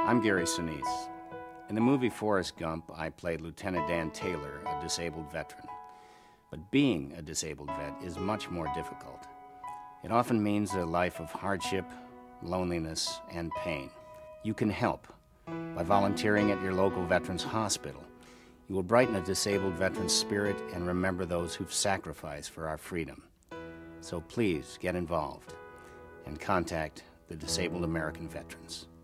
I'm Gary Sinise. In the movie Forrest Gump, I played Lieutenant Dan Taylor, a disabled veteran. But being a disabled vet is much more difficult. It often means a life of hardship, loneliness, and pain. You can help by volunteering at your local veterans hospital. You will brighten a disabled veteran's spirit and remember those who've sacrificed for our freedom. So please get involved and contact the Disabled American Veterans.